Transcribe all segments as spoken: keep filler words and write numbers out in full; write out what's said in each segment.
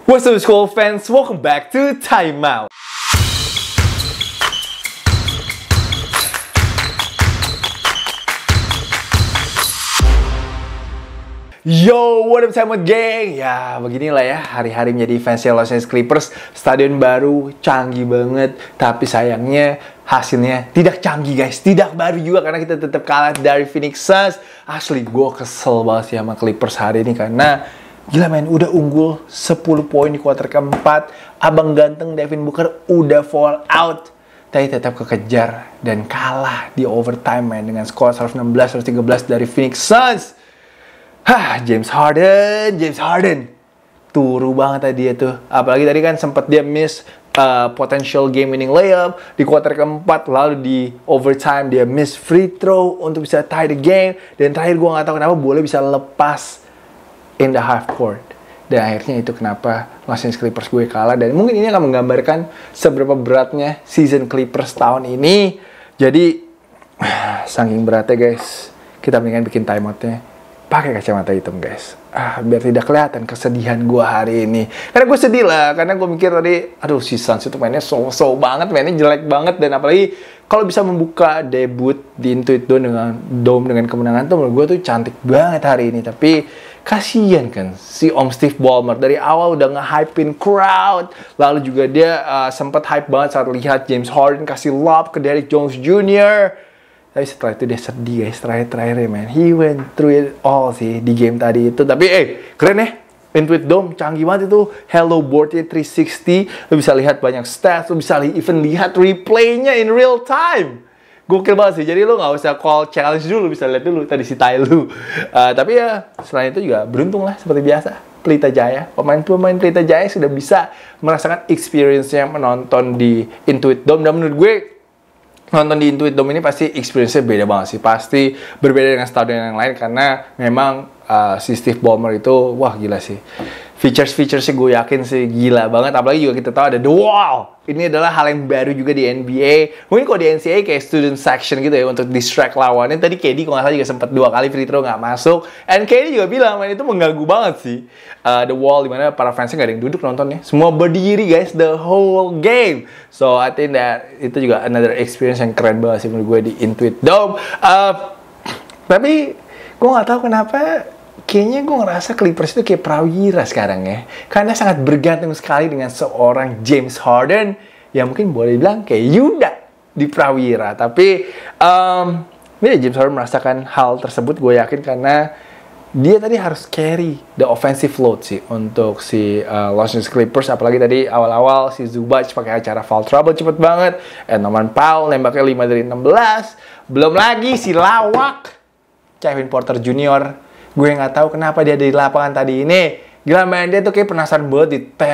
What's up school fans, welcome back to Time Out. Yo, what up Time Out gang? Ya, beginilah ya hari-hari menjadi fans Los Angeles Clippers. Stadion baru, canggih banget. Tapi sayangnya hasilnya tidak canggih guys. Tidak baru juga karena kita tetap kalah dari Phoenix Suns. Asli, gue kesel banget sih sama Clippers hari ini karena gila men, udah unggul sepuluh poin di kuarter keempat. Abang ganteng Devin Booker udah fall out. Tapi tetap kekejar dan kalah di overtime men dengan skor seratus enam belas seratus tiga belas dari Phoenix Suns. Hah, James Harden, James Harden. Turu banget tadi itu. Apalagi tadi kan sempat dia miss uh, potential game winning layup di kuarter keempat. Lalu di overtime dia miss free throw untuk bisa tie the game. Dan terakhir gue gak tahu kenapa boleh bisa lepas in the half court. Dan akhirnya itu kenapa Los Angeles Clippers gue kalah. Dan mungkin ini akan menggambarkan seberapa beratnya season Clippers tahun ini. Jadi saking beratnya guys, kita mendingan bikin timeoutnya pakai kacamata hitam guys, ah, biar tidak kelihatan kesedihan gue hari ini. Karena gue sedih lah, karena gue mikir tadi, aduh si Suns itu mainnya so-so banget, mainnya jelek banget. Dan apalagi kalau bisa membuka debut di Intuit Dome dengan Dome dengan kemenangan tuh menurut gue tuh cantik banget hari ini. Tapi kasian kan si Om Steve Ballmer dari awal udah nge-hypein crowd. Lalu juga dia uh, sempat hype banget saat lihat James Harden kasih lob ke Derrick Jones Junior Tapi setelah itu dia sedih guys, terakhir-terakhirnya man. He went through it all sih di game tadi itu. Tapi eh, keren ya. Intuit Dome, canggih banget itu. Hello boardnya tiga ratus enam puluh. Lo bisa lihat banyak stats. Lo bisa li even lihat replaynya in real time. Gokil banget sih. Jadi lo gak usah call challenge dulu. Bisa lihat dulu tadi si Tai Lu. Uh, tapi ya, selain itu juga beruntung lah seperti biasa. Pelita Jaya, pemain-pemain Pelita Jaya sudah bisa merasakan experience-nya menonton di Intuit Dome. Dan menurut gue, nonton di Intuit Dome ini pasti experience-nya beda banget sih. Pasti berbeda dengan stadion yang lain karena memang uh, si Steve Ballmer itu wah gila sih. Features-featuresnya gue yakin sih gila banget. Apalagi juga kita tahu ada The Wall. Ini adalah hal yang baru juga di N B A. Mungkin kalau di N C A A kayak student section gitu ya untuk distract lawannya. Tadi K D kalau nggak salah juga sempat dua kali free throw nggak masuk. And K D juga bilang main itu mengganggu banget sih. Uh, The Wall dimana para fansnya nggak ada yang duduk nontonnya. Semua berdiri guys the whole game. So I think that itu juga another experience yang keren banget sih menurut gue di Intuit Dome. Uh, tapi gue nggak tahu kenapa. Kayaknya gue ngerasa Clippers itu kayak prawira sekarang ya. Karena sangat bergantung sekali dengan seorang James Harden. Yang mungkin boleh dibilang kayak Yuda di prawira. Tapi um, ya James Harden merasakan hal tersebut gue yakin. Karena dia tadi harus carry the offensive load sih. Untuk si uh, Los Angeles Clippers. Apalagi tadi awal-awal si Zubac pakai acara foul trouble cepet banget. And Norman Powell nembaknya lima dari enam belas. Belum lagi si lawak Kevin Porter Junior Gue nggak tahu kenapa dia ada di lapangan tadi ini. Gila main dia tuh kayak penasaran banget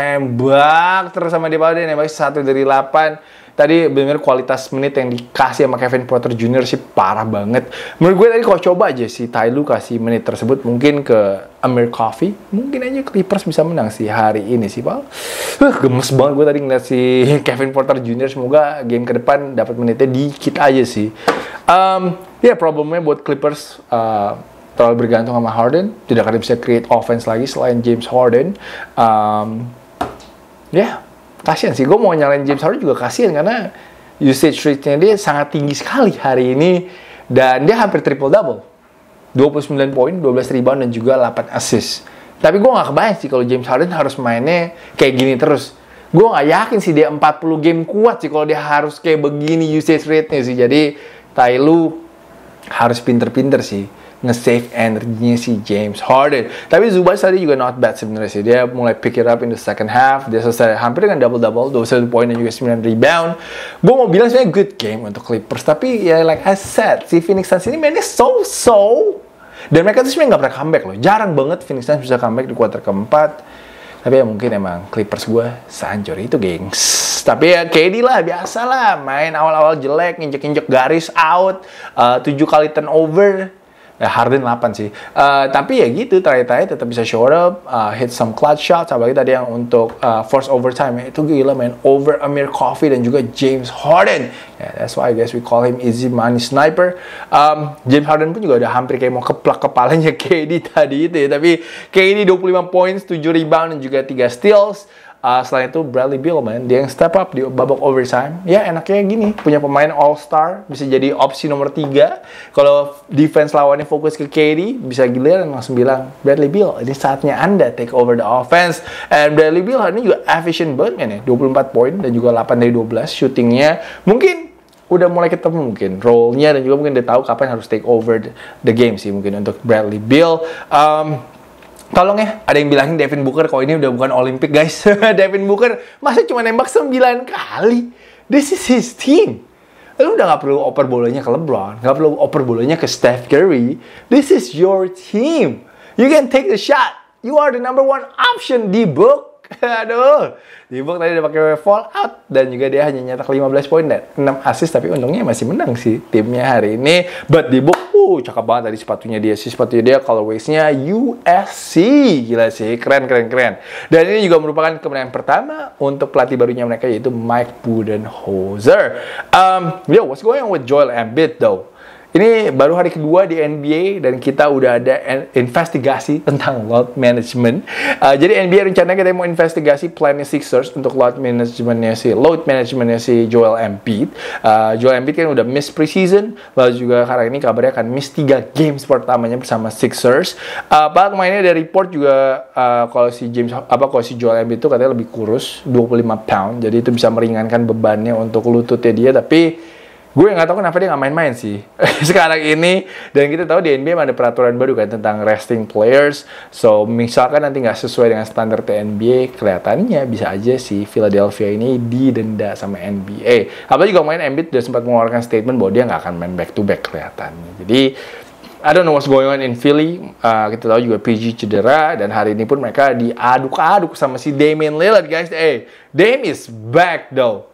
ditembak terus sama dia. Padahal dia nembak satu dari delapan. Tadi benar-benar kualitas menit yang dikasih sama Kevin Porter Junior sih parah banget. Menurut gue tadi kalau coba aja si Tai Lu kasih menit tersebut mungkin ke Amir Coffey, mungkin aja Clippers bisa menang sih hari ini sih Pak. Uh, gemes banget gue tadi ngeliat si Kevin Porter Junior Semoga game ke depan dapat menitnya dikit aja sih. Um, ya yeah, problemnya buat Clippers uh, terlalu bergantung sama Harden, tidak akan bisa create offense lagi selain James Harden. Um, ya, yeah, kasihan sih. Gue mau nyalain James Harden juga kasihan karena usage rate-nya dia sangat tinggi sekali hari ini dan dia hampir triple double, dua puluh sembilan poin, dua belas rebound dan juga delapan assist. Tapi gue nggak kebayang sih kalau James Harden harus mainnya kayak gini terus. Gue nggak yakin sih dia empat puluh game kuat sih kalau dia harus kayak begini usage rate-nya sih. Jadi Tai Lu harus pinter-pinter sih nge-save energinya si James Harden. Tapi Zubac tadi juga not bad sebenarnya sih. Dia mulai pick it up in the second half. Dia selesai hampir dengan double-double, dua puluh satu poin dan juga sembilan rebound. Gue mau bilang sebenarnya good game untuk Clippers. Tapi ya like I said, si Phoenix Suns ini mainnya so-so. Dan mereka tuh sebenarnya nggak pernah comeback loh. Jarang banget Phoenix Suns bisa comeback di kuarter keempat. Tapi ya mungkin emang Clippers gue sehancur itu gengs. Tapi ya K D lah, biasa lah. Main awal-awal jelek, injek-injek garis out. Uh, tujuh kali turnover. Ya, Harden delapan sih. Uh, tapi ya gitu, terakhir-terakhir tetap bisa show up, uh, hit some clutch shots. Apalagi tadi yang untuk uh, force overtime, ya, itu gila man. Over Amir Coffey dan juga James Harden. Yeah, that's why I guess we call him easy money sniper. Um, James Harden pun juga udah hampir kayak mau keplak kepalanya K D tadi itu ya. Tapi K D dua puluh lima points, tujuh rebound dan juga tiga steals. Uh, selain itu Bradley Beal man, dia yang step up di babak overtime. Ya enaknya gini, punya pemain all star, bisa jadi opsi nomor tiga. Kalau defense lawannya fokus ke K D, bisa giliran langsung bilang, Bradley Beal, ini saatnya Anda take over the offense. And Bradley Beal hari ini juga efficient banget man ya, dua puluh empat poin dan juga delapan dari dua belas shootingnya. Mungkin udah mulai ketemu mungkin role-nya dan juga mungkin dia tahu kapan harus take over the, the game sih mungkin untuk Bradley Beal. Um, Tolong ya, ada yang bilangin Devin Booker kalau ini udah bukan Olympic guys. Devin Booker masa cuma nembak sembilan kali? This is his team. Lu udah gak perlu oper bolanya ke LeBron, gak perlu oper bolanya ke Steph Curry. This is your team. You can take the shot. You are the number one option di book. Aduh, di book tadi udah pakai fall out dan juga dia hanya nyetak lima belas poin dan enam assist, tapi untungnya masih menang sih timnya hari ini. But di book, uh, cakep banget tadi sepatunya dia sih, sepatunya dia colorways-nya U S C, gila sih, keren keren keren. Dan ini juga merupakan kemenangan pertama untuk pelatih barunya mereka yaitu Mike Budenholzer. Um, yo, what's going on with Joel Embiid though? Ini baru hari kedua di N B A dan kita udah ada investigasi tentang load management. Uh, jadi N B A rencananya kita mau investigasi plannya Sixers untuk load managementnya si load managementnya si Joel Embiid. Uh, Joel Embiid kan udah miss preseason, lalu juga hari ini kabarnya akan miss tiga games pertamanya bersama Sixers. Uh, Pak kemarinnya ada report juga uh, kalau si James apa kalau si Joel Embiid itu katanya lebih kurus, dua puluh lima pound. Jadi itu bisa meringankan bebannya untuk lututnya dia, tapi gue nggak tahu kenapa dia nggak main-main sih sekarang ini. Dan kita tahu di N B A ada peraturan baru kan tentang resting players. So misalkan nanti nggak sesuai dengan standar N B A, kelihatannya bisa aja si Philadelphia ini didenda sama N B A. Apalagi juga main Embiid udah sempat mengeluarkan statement bahwa dia nggak akan main back to back kelihatannya. Jadi I don't know what's going on in Philly. Uh, kita tahu juga P G cedera dan hari ini pun mereka diaduk-aduk sama si Damian Lillard guys. Eh, hey, Dame is back though.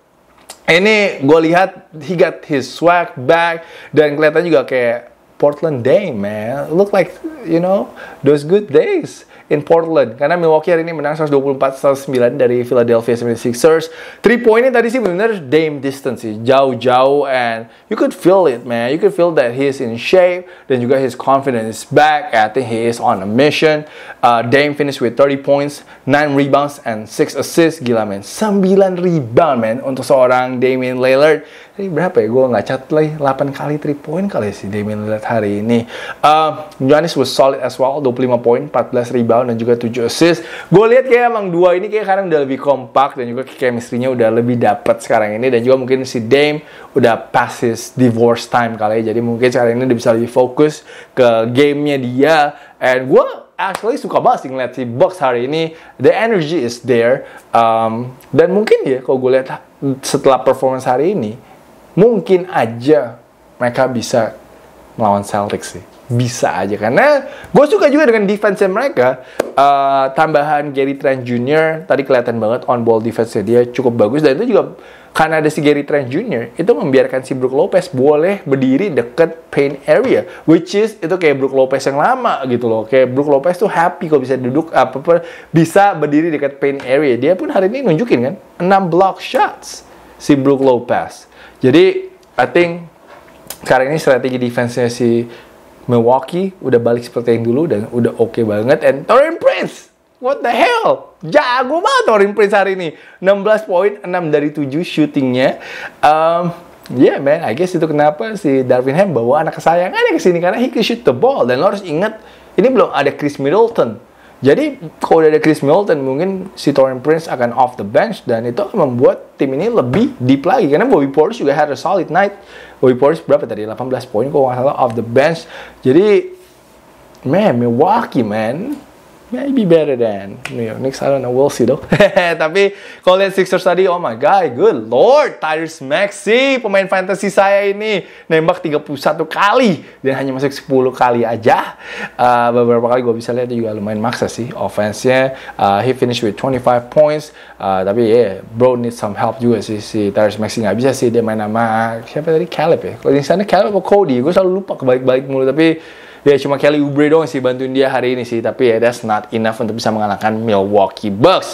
Ini gue lihat he got his swag back dan kelihatan juga kayak Portland Dame man. Look like you know those good days in Portland. Karena Milwaukee hari ini menang seratus dua puluh empat seratus sembilan dari Philadelphia seventy-sixers. Three pointnya tadi sih benar Dame distance sih, jauh-jauh, and you could feel it man. You could feel that he is in shape dan juga his confidence is back. I think he is on a mission. Uh, Dame finished with thirty points, nine rebounds and six assists. Gila man, sembilan rebound man untuk seorang Damian Lillard. Ini berapa ya? Gue nggak catat lagi. delapan kali three point kali si Damian Lillard hari ini. Uh, Giannis was solid as well, dua puluh lima poin, empat belas rebound dan juga tujuh assist. Gue lihat kayak emang dua ini kayak sekarang udah lebih kompak dan juga chemistry-nya udah lebih dapet sekarang ini. Dan juga mungkin si Dame udah past his divorce time kali ya. Jadi mungkin sekarang ini udah bisa lebih fokus ke game-nya dia. And gue actually suka banget sih ngeliat si Bucks hari ini. The energy is there. Um, dan mungkin ya kalau gue lihat setelah performance hari ini, mungkin aja mereka bisa melawan Celtics sih. Bisa aja. Karena gue suka juga dengan defense mereka. Uh, tambahan Gary Trent Junior Tadi kelihatan banget on-ball defense-nya dia cukup bagus. Dan itu juga karena ada si Gary Trent Junior Itu membiarkan si Brook Lopez boleh berdiri deket paint area. Which is, itu kayak Brook Lopez yang lama gitu loh. Kayak Brook Lopez tuh happy kalau bisa duduk, apa, apa bisa berdiri deket paint area. Dia pun hari ini nunjukin kan, enam block shots si Brook Lopez. Jadi, I think sekarang ini strategi defense-nya si Milwaukee udah balik seperti yang dulu dan udah oke okay banget. And Taurean Prince, what the hell? Jago banget Taurean Prince hari ini. enam belas poin, enam dari tujuh shootingnya. Um, yeah man, I guess itu kenapa si Darvin Ham bawa anak kesayangannya ke sini karena he can shoot the ball. Dan lo harus ingat, ini belum ada Chris Middleton. Jadi kalau udah ada Chris Middleton, mungkin si Taurean Prince akan off the bench dan itu akan membuat tim ini lebih deep lagi. Karena Bobby Portis juga had a solid night. Bobby Portis berapa tadi? delapan belas poin kalau nggak salah off the bench. Jadi, man, Milwaukee, man, maybe better than New York Knicks. I don't know, we'll see though. Tapi kalau lihat Sixers tadi, oh my god, good lord, Tyrese Maxey, pemain fantasy saya ini nembak tiga puluh satu kali dan hanya masuk sepuluh kali aja. Uh, beberapa kali gue bisa lihat juga lumayan maksa sih offense-nya. Uh, he finished with twenty-five points. Uh, tapi ya, yeah, bro need some help juga sih si Tyrese Maxey. Nggak bisa sih dia main sama siapa tadi, Caleb ya. Kalau di sana Caleb atau Cody, gue selalu lupa kebalik-balik mulu. Tapi Ya cuma Kelly Oubre doang sih bantuin dia hari ini sih, tapi ya that's not enough untuk bisa mengalahkan Milwaukee Bucks.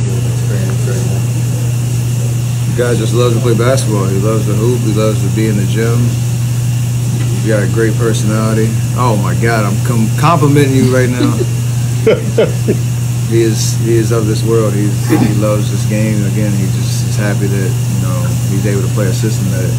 The guy just loves to play basketball. He loves to hoop. He loves to be in the gym. You got a great personality. Oh my God, I'm com- complimenting you right now. He is he is of this world. He's, he loves this game. Again, he just is happy that you know he's able to play a system that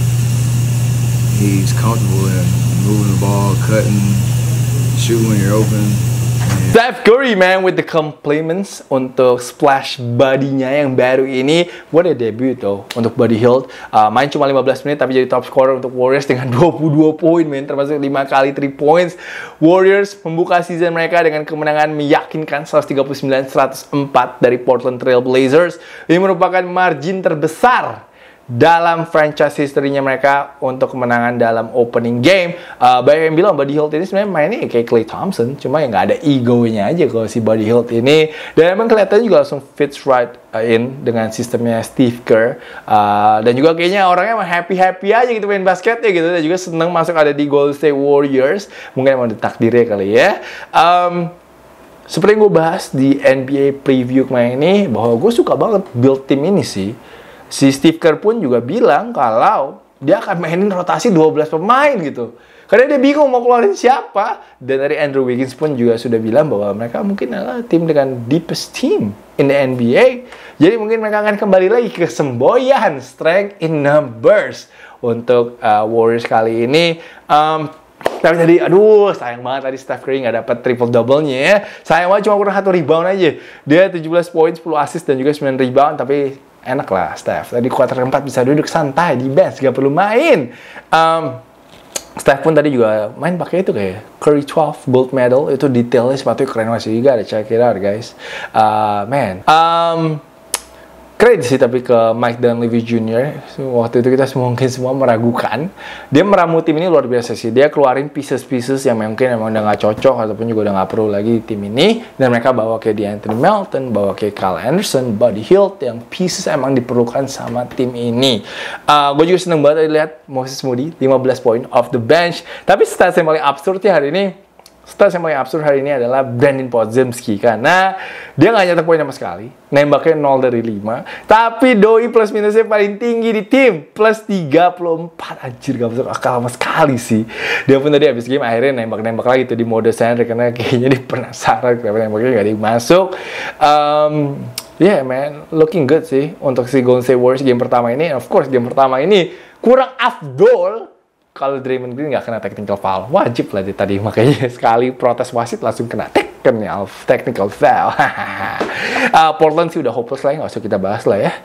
he's comfortable in, moving the ball, cutting, shooting when you're open. Steph Curry, man, with the compliments untuk splash body-nya yang baru ini. What a debut tuh untuk Buddy Hield. Uh, main cuma lima belas menit tapi jadi top scorer untuk Warriors dengan dua puluh dua poin, man, termasuk lima kali three points. Warriors membuka season mereka dengan kemenangan meyakinkan seratus tiga puluh sembilan seratus empat dari Portland Trail Blazers. Ini merupakan margin terbesar dalam franchise history-nya mereka untuk kemenangan dalam opening game. Uh, banyak yang bilang Buddy Hield ini sebenarnya mainnya kayak Klay Thompson, cuma yang nggak ada ego-nya aja kalau si Buddy Hield ini. Dan emang kelihatannya juga langsung fits right in dengan sistemnya Steve Kerr. Uh, dan juga kayaknya orangnya emang happy-happy aja gitu main basketnya gitu. Dan juga seneng masuk ada di Golden State Warriors. Mungkin emang ditakdirnya kali ya. Um, seperti yang gue bahas di N B A preview kemarin ini, bahwa gue suka banget build tim ini sih. Si Steve Kerr pun juga bilang kalau dia akan mainin rotasi dua belas pemain gitu. Karena dia bingung mau keluarin siapa. Dan dari Andrew Wiggins pun juga sudah bilang bahwa mereka mungkin adalah tim dengan deepest team in the N B A. Jadi mungkin mereka akan kembali lagi ke semboyan strength in numbers untuk uh, Warriors kali ini. Um, Tapi tadi, aduh, sayang banget tadi Steph Curry nggak dapat triple-double-nya ya. Sayang banget cuma kurang satu rebound aja. Dia tujuh belas poin, sepuluh assist, dan juga sembilan rebound. Tapi enak lah Steph. Tadi kuarter keempat bisa duduk santai di bench, gak perlu main. Um, Steph pun tadi juga main pakai itu kayak Curry twelve gold medal. Itu detailnya sepatunya keren banget sih. You gotta check it out guys. Uh, man. Um, Keren sih tapi ke Mike Dunleavy Junior Waktu itu kita mungkin semua meragukan. Dia meramu tim ini luar biasa sih. Dia keluarin pieces-pieces yang mungkin emang udah gak cocok ataupun juga udah gak perlu lagi di tim ini. Dan mereka bawa kayak DeAnthony Melton, bawa kayak Kyle Anderson, Buddy Hield, yang pieces emang diperlukan sama tim ini. Uh, gue juga seneng banget lihat Moses Moody lima belas poin off the bench. Tapi stats yang paling absurdnya hari ini, stats yang paling absurd hari ini adalah Brandon Podziemski, karena dia nggak nyetak poin sama sekali, nembaknya nol dari lima, tapi doi plus minusnya paling tinggi di tim, plus tiga puluh empat. Anjir, gak masuk akal sama sekali sih. Dia pun tadi habis game akhirnya nembak-nembak lagi tuh di mode Sandra, karena kayaknya dia penasaran kenapa nembaknya nggak dimasuk. Um, yeah man, looking good sih untuk si Golden State Warriors game pertama ini. Of course game pertama ini kurang afdol kalau Draymond Green nggak kena technical foul. Wajib lah dia tadi, makanya sekali protes wasit langsung kena technical foul. uh, Portland sih udah hopeless lah, nggak usah kita bahas lah ya.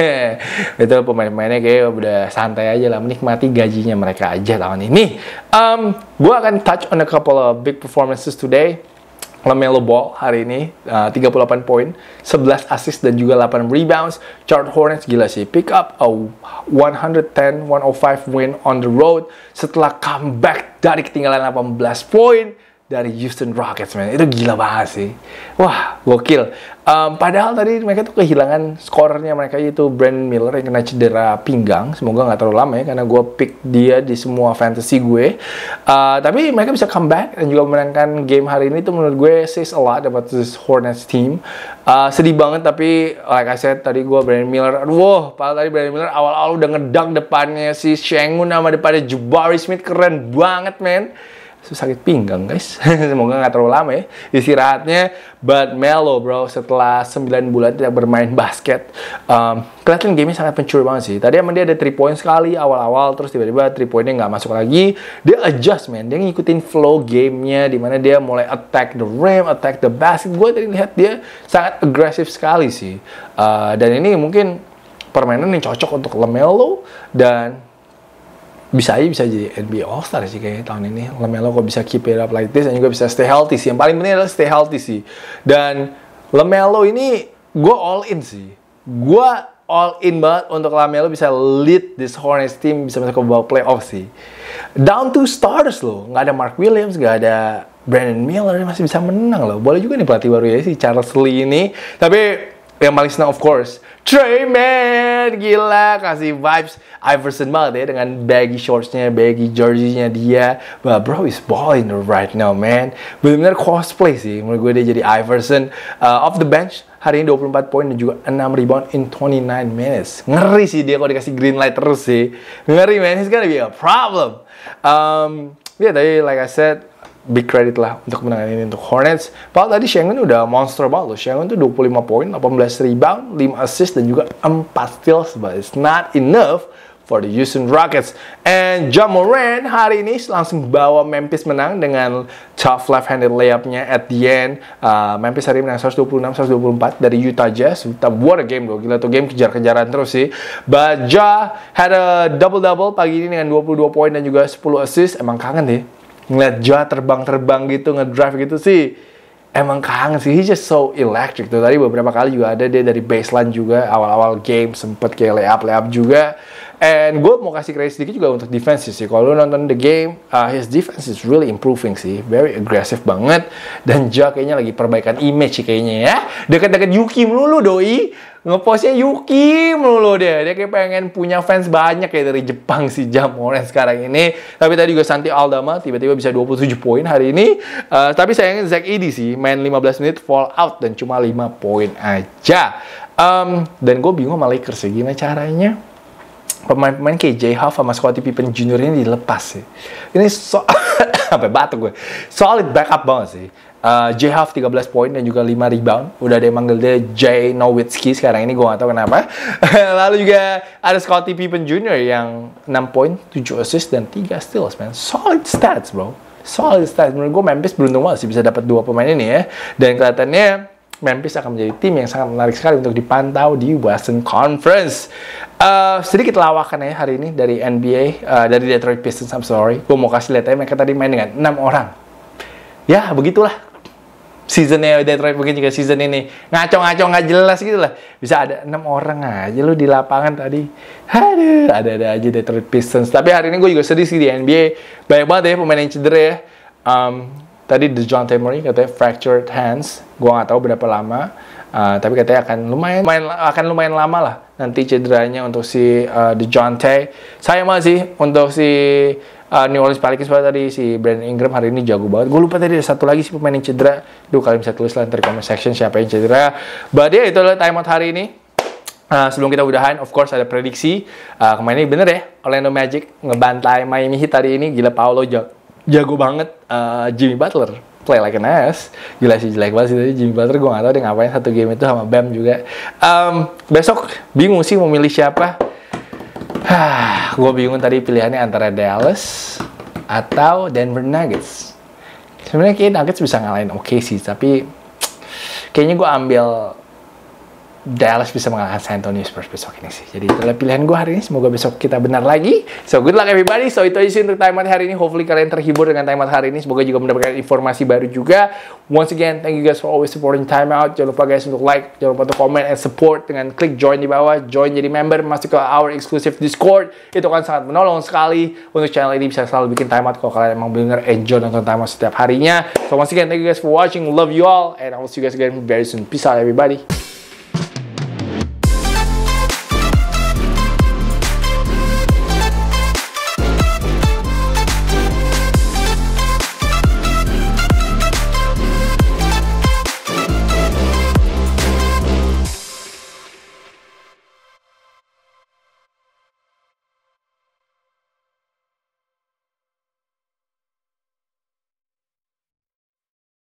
Itu pemain-pemainnya kayak udah santai aja lah, menikmati gajinya mereka aja tahun ini. Um, gue akan touch on a couple of big performances today. LaMelo Ball hari ini uh, tiga puluh delapan poin, sebelas assist dan juga delapan rebounds. Charlotte Hornets gila sih, pick up a one ten one oh five win on the road setelah comeback dari ketinggalan delapan belas poin dari Houston Rockets, man. Itu gila banget sih. Wah, gokil. Um, padahal tadi mereka tuh kehilangan skorernya mereka, yaitu Brandon Miller yang kena cedera pinggang. Semoga nggak terlalu lama ya, karena gue pick dia di semua fantasy gue. Uh, tapi mereka bisa comeback dan juga memenangkan game hari ini. Itu menurut gue says a lot about this Hornets team. Uh, sedih banget, tapi like I said tadi gue Brandon Miller. Aduh, padahal tadi Brandon Miller awal-awal udah ngedunk depannya si Sengun sama depannya Jabari Smith. Keren banget, man. Sakit pinggang guys. Semoga nggak terlalu lama ya istirahatnya. But Melo bro, setelah sembilan bulan tidak bermain basket, um, kelihatan gamenya sangat pencuri banget sih. Tadi emang dia ada three point sekali awal-awal, terus tiba-tiba three pointnya nggak masuk lagi. Dia adjust man, dia ngikutin flow gamenya, dimana dia mulai attack the rim, attack the basket. Gue tadi lihat dia sangat agresif sekali sih. Uh, dan ini mungkin permainan yang cocok untuk LaMelo, dan bisa aja bisa jadi N B A All-Star sih kayaknya tahun ini. LaMelo kok bisa keep it up like this dan juga bisa stay healthy sih. Yang paling penting adalah stay healthy sih. Dan LaMelo ini gue all in sih. Gue all in banget untuk LaMelo bisa lead this Hornets team, bisa masuk ke babak playoff sih. Down to starters loh. Nggak ada Mark Williams, nggak ada Brandon Miller, masih bisa menang loh. Boleh juga nih pelatih baru ya si Charles Lee ini. Tapi Yang paling senang of course, Trey Man, gila kasih vibes Iverson banget ya dengan baggy shortsnya, baggy jersey-nya dia. But bro is balling right now man. Benar-benar cosplay sih menurut gue dia jadi Iverson. Uh, off the bench hari ini dua puluh empat poin dan juga enam rebound in twenty-nine minutes. Ngeri sih dia kalau dikasih green light terus sih. Ngeri man, he's gonna be a problem. Um, ya yeah, tadi like I said, big credit lah untuk kemenangan ini untuk Hornets. Padahal tadi Sengun udah monster banget loh. Sengun tuh dua puluh lima poin, delapan belas rebound, lima assist dan juga empat steals. But it's not enough for the Houston Rockets. And Ja Morant hari ini langsung bawa Memphis menang dengan tough left-handed layup-nya at the end. Uh, Memphis hari ini menang seratus dua puluh enam seratus dua puluh empat dari Utah Jazz. What a game loh. Gila tuh game kejar-kejaran terus sih. But Ja had a double-double pagi ini dengan dua puluh dua poin dan juga sepuluh assist. Emang kangen deh ngeliat Ja terbang-terbang gitu, ngedrive gitu sih. Emang kangen sih, he's just so electric tuh. Tadi beberapa kali juga ada dia dari baseline juga, awal-awal game sempet kayak layup-layup juga. And gue mau kasih credit sedikit juga untuk defense sih. Kalau lu nonton the game, uh, his defense is really improving sih. Very aggressive banget. Dan Ja kayaknya lagi perbaikan image sih kayaknya ya. Deket-deket Yuki melulu doi. Ngepostnya Yuki melulu deh. Dia kayak pengen punya fans banyak kayak dari Jepang sih Ja Morant sekarang ini. Tapi tadi juga Santi Aldama tiba-tiba bisa dua puluh tujuh poin hari ini. Uh, tapi sayangnya Zach Edey sih main lima belas menit fall out dan cuma lima poin aja. Um, dan gue bingung sama Lakers sih. Gimana caranya pemain-pemain kayak J-Huff sama Scottie Pippen Junior ini dilepas sih. Ini so apa batuk gue. Solid backup banget sih. Uh, J-Huff tiga belas poin dan juga lima rebound. Udah ada yang manggil dia Jay Nowitzki sekarang ini, gue gak tahu kenapa. Lalu juga ada Scottie Pippen Junior yang enam poin, tujuh assist dan tiga steals, man. Solid stats, bro. Solid stats. Menurut gue Memphis beruntung banget sih bisa dapat dua pemain ini ya. Dan kelihatannya Memphis akan menjadi tim yang sangat menarik sekali untuk dipantau di Western Conference. Uh, sedikit lawakan ya hari ini dari N B A, uh, dari Detroit Pistons, I'm sorry. Gue mau kasih lihat aja mereka tadi main dengan enam orang. Ya, begitulah. Seasonnya Detroit mungkin juga season ini ngaco-ngaco nggak jelas gitu lah. Bisa ada enam orang aja lu di lapangan tadi. Aduh, ada-ada aja Detroit Pistons. Tapi hari ini gue juga sedih sih di N B A. Banyak banget ya pemain yang cedera ya. Um, tadi DeJounte Murray katanya fractured hands. Gue nggak tahu berapa lama. Uh, tapi katanya akan lumayan, lumayan akan lumayan lama lah nanti cederanya untuk si uh, DeJounte. Sayang banget sih untuk si Uh, New Orleans Pelicans tadi si Brandon Ingram hari ini jago banget. Gue lupa tadi ada satu lagi sih pemain yang cedera. Duh, kalian bisa tulis lah di comment section siapa yang cedera. But ya, itu adalah timeout hari ini. Uh, sebelum kita udahan, of course ada prediksi. Uh, kemarin ini bener ya, Orlando Magic ngebantai Miami Heat hari ini. Gila, Paolo jago, jago banget. Uh, Jimmy Butler play like an ass. Gila sih, jelek banget sih tadi Jimmy Butler. Gue gak tau dia ngapain satu game itu sama Bam juga. Um, besok bingung sih mau milih siapa. Hah, gue bingung tadi pilihannya antara Dallas atau Denver Nuggets. Sebenarnya kayaknya Nuggets bisa ngalahin O K C, tapi kayaknya gue ambil Dallas bisa mengalahkan San Antonio Spurs besok ini sih. Jadi itulah pilihan gue hari ini. Semoga besok kita benar lagi. So good luck everybody. So itu aja sih untuk timeout hari ini. Hopefully kalian terhibur dengan timeout hari ini. Semoga juga mendapatkan informasi baru juga. Once again, thank you guys for always supporting timeout. Jangan lupa guys untuk like, jangan lupa untuk comment and support dengan klik join di bawah. Join jadi member, masuk ke our exclusive Discord. Itu kan sangat menolong sekali untuk channel ini bisa selalu bikin timeout kalau kalian emang bener enjoy nonton timeout setiap harinya. So once again, thank you guys for watching. Love you all and I will see you guys again very soon. Peace out everybody.